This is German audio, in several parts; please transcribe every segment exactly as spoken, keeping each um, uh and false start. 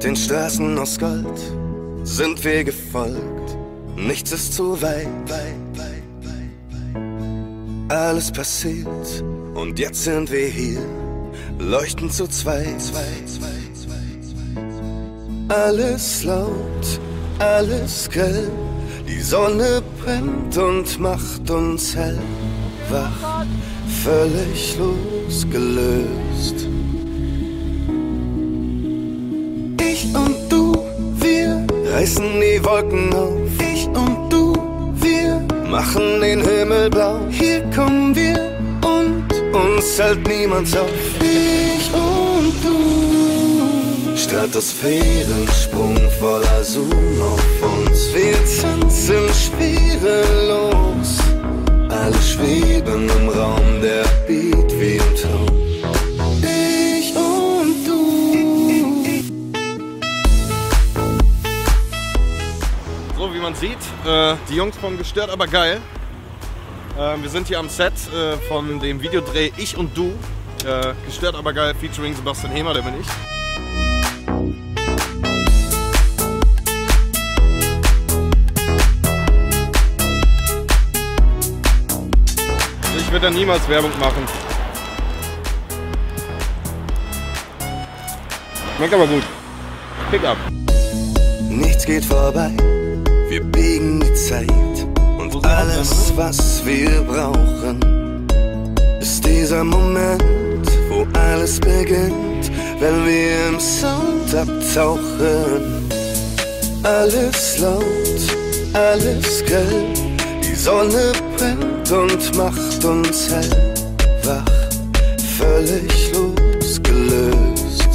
Den Straßen aus Gold sind wir gefolgt, nichts ist zu weit. Alles passiert und jetzt sind wir hier, leuchten zu zweit. Alles laut, alles grell, die Sonne brennt und macht uns hell, wach, völlig losgelöst. Ich und du, wir reißen die Wolken auf. Ich und du, wir machen den Himmel blau. Hier kommen wir und uns hält niemand auf. Ich und du, Stratosphärensprung voller Zoom auf uns. Wir tanzen schwerelos, alle schweben im Raum, der Beat wie im Traum. Ich und du. So wie man sieht, äh, die Jungs von Gestört aber geil. Äh, wir sind hier am Set äh, von dem Videodreh Ich und Du. Äh, Gestört aber geil featuring Sebastian Hemer, der bin ich. Ich würde da niemals Werbung machen. Schmeckt aber gut. Pick up. Nichts geht vorbei, wir biegen die Zeit. Und alles, was wir brauchen, ist dieser Moment, wo alles beginnt, wenn wir im Sound abtauchen. Alles laut, alles grell, die Sonne brennt und macht uns hell, wach, völlig losgelöst.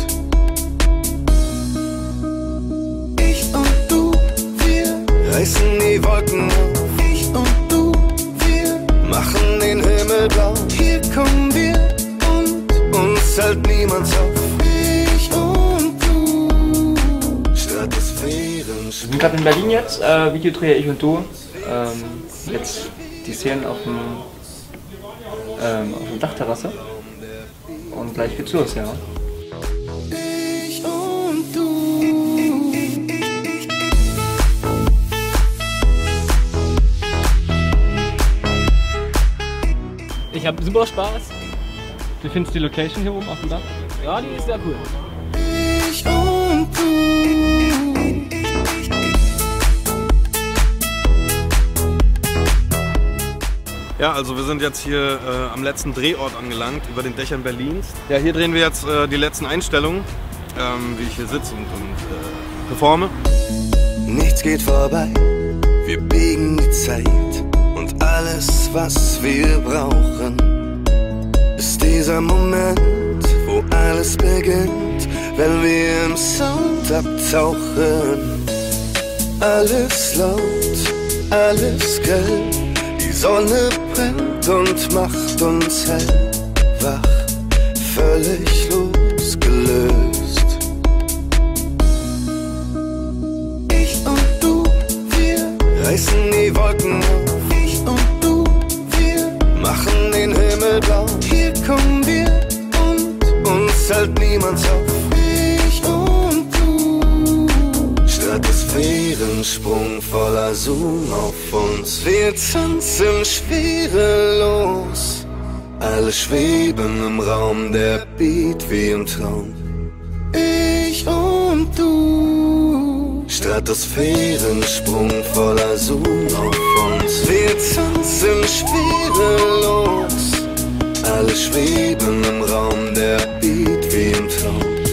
Ich und du, wir reißen die Wolken auf. Ich und du, wir machen den Himmel blau. Hier kommen wir und uns hält niemand auf. Ich und du, Stratosphären. Wir sind gerade in Berlin jetzt, äh, Videodreh Ich und Du. Ähm, jetzt die Szenen auf dem ähm, auf der Dachterrasse und gleich geht's los, ja. Ich und du. Ich habe super Spaß. Wie findest du die Location hier oben auf dem Dach? Ja, die ist sehr cool. Ich und du. Ja, also wir sind jetzt hier äh, am letzten Drehort angelangt, über den Dächern Berlins. Ja, hier drehen wir jetzt äh, die letzten Einstellungen, ähm, wie ich hier sitze und, und äh, performe. Nichts geht vorbei, wir biegen die Zeit. Und alles, was wir brauchen, ist dieser Moment, wo alles beginnt, wenn wir im Sound abtauchen. Alles laut, alles grell, die Sonne brennt und macht uns hell, wach, völlig losgelöst. Ich und du, wir reißen die Wolken auf. Ich und du, wir machen den Himmel blau. Hier kommen wir und uns hält niemand auf. Ich und du, Stratosphärensprung voller Zoom auf uns. Wir tanzen schwerelos, alle schweben im Raum, der Beat wie im Traum. Ich und du, Stratosphärensprung voller Zoom auf uns. Wir tanzen schwerelos, alle schweben im Raum, der Beat wie im Traum.